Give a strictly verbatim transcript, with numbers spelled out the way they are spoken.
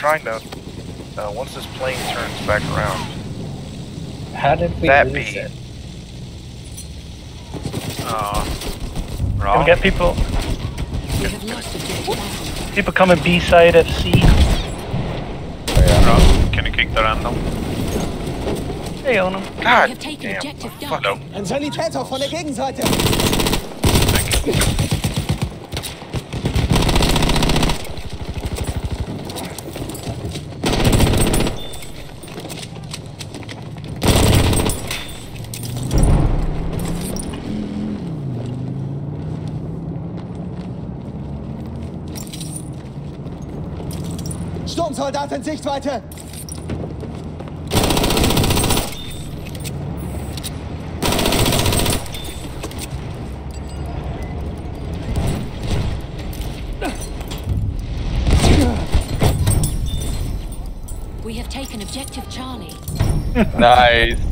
trying to, uh, once this plane turns back around. How did we that lose be? it? Uh, Can we wrong. get people? We have lost objective Alpha. People coming B side F C. Wrong. Can you kick the random? Hey, own them. We God have taken damn. objective Fuck Duck. no. Ein Sanitäter von der Gegenseite. Thank you. Sturmsoldat in Sichtweite. We have taken objective Charlie. Nice.